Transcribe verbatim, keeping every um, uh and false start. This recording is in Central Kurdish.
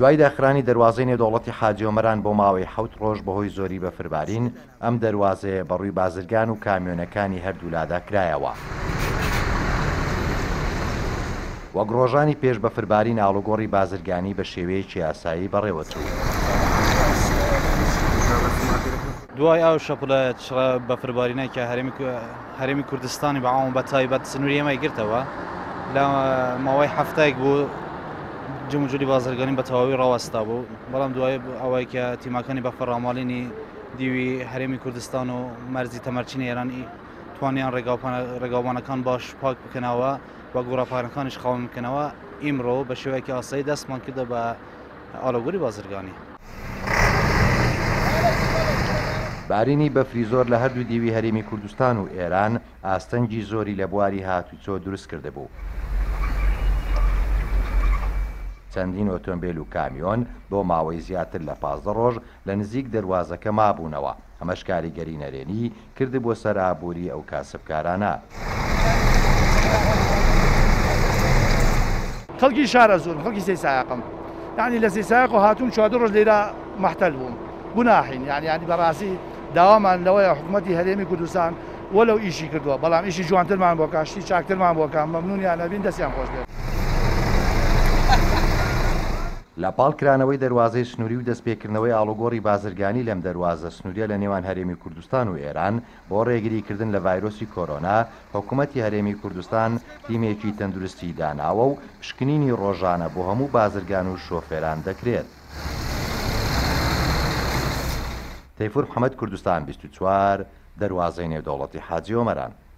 دوای داخرانی دەواازەی نێودەوڵەتی حاجی ئۆمەران بۆ ماوەی حەوت ڕۆژ بەهۆی زۆری بەفربارین ئەم دەواازەیە بەڕووی بازرگان و کامیۆنەکانی هەردوولادا کرایەوە. وەک ڕۆژانی پێش بەفربارین ئاڵوگۆڕی بازرگانی بە شێوەیەکی یاسایی بەڕێوەچوو. دوای ئەو شەپڵە بەفربارینەکە هەرێمی کوردستانی بەعام بە تایبەت سنووری ئێمەی گرتەوە لە ماوەی هەفتەیەک بوو جموجوری بازرگانی بە تەواوی ڕاوەستا بوو، بەڵام دوای ئەوەی کە تیماکانی بەفەڕاماڵینی دیوی هەرێمی کوردستان و مەرزی تەمەرچینی ئێرانی توانیان ڕێگاوانەکان باش پاک بکەنەوە و گۆڕاپارەکانیش خاوەن بکەنەوە، ئیمڕۆ بە شێوەیەکی ئاسایی دەستمان کردە بە ئاڵۆگۆری بازرگانی. بارینی بەفری زۆر لە هەردوو دیوی هەرێمی کوردستان و ئێران ئاستەنگی زۆری لە بواری هاتوچۆ دروست کرده بوو. چەندین ئۆتۆمبیل و کامیۆن بۆ ماوەی زیاتر لە پازدە ڕۆژ لە نزیک دەواازەکە مابوونەوە، ئەمەش کاریگەری نەرێنی کرد بۆ سەر ئابووری ئەو کاسبکارانە. خەڵکی شارە زۆر خەڵکی سێ سایقم، یعنی لە سێ سایق و هاتوون چوادە ڕۆژ لێرە مەحتەل بووم گوناحین، یعنی ینی بەڕاستی داوامان لەوەیە حکوومەتی هەرێمی کوردستان وەلەو ئیشی کردووە، بەڵام ئیشی جوانترمان بۆ کاشتی چاکترمان بۆ کام مەمنونیان نەبین دەستیان خۆش بێت. لە پاڵکرانەوەی دەواازەی سنووری و دەستپێکردنەوەی ئاڵوگۆڕی بازرگانی لەم دەواازە سنووریە لە نێوان هەرێمی کوردستان و ئێران بۆ ڕێگریکردن لە ڤایرۆسی کۆرۆنا، حکوومەتی هەرێمی کوردستان تیمێکی تەندروستی داناوە و پشکنینی ڕۆژانە بۆ هەموو بازرگان و شۆفێران دەکرێت. تەیفور محەممەد، کوردستان بیست و چوار، دەواازەی نێودەوڵەتی حاجی ئۆمەران.